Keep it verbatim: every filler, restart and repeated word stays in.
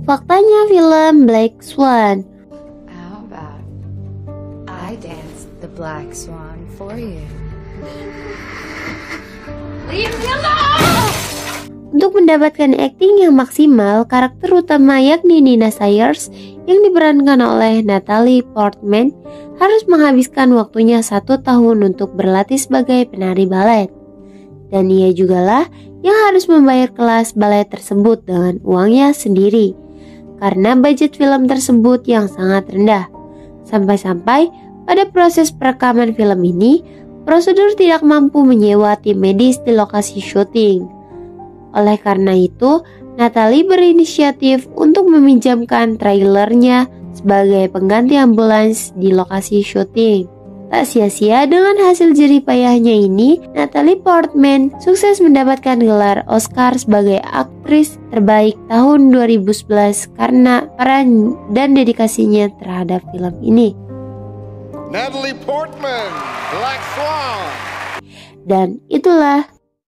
Faktanya film Black Swan. How about I dance the Black Swan for you? Leave me alone! Untuk mendapatkan akting yang maksimal, karakter utama yakni Nina Sayers yang diperankan oleh Natalie Portman harus menghabiskan waktunya satu tahun untuk berlatih sebagai penari balet. Dan ia jugalah yang harus membayar kelas balet tersebut dengan uangnya sendiri, karena budget film tersebut yang sangat rendah. Sampai-sampai pada proses perekaman film ini, prosedur tidak mampu menyewa tim medis di lokasi syuting. Oleh karena itu, Natalie berinisiatif untuk meminjamkan trailernya sebagai pengganti ambulans di lokasi syuting. Tak sia-sia dengan hasil jerih payahnya ini, Natalie Portman sukses mendapatkan gelar Oscar sebagai aktris terbaik tahun dua ribu sebelas karena peran dan dedikasinya terhadap film ini. Natalie Portman, Black Swan. Dan itulah